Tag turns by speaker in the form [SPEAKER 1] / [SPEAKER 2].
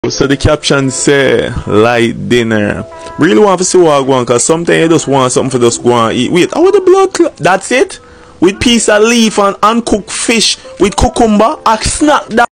[SPEAKER 1] So the caption say light dinner. Really want to see what I want, cause sometimes you just want something for just go and eat. Wait, how the blood that's it? With piece of leaf and uncooked fish with cucumber, I snack that.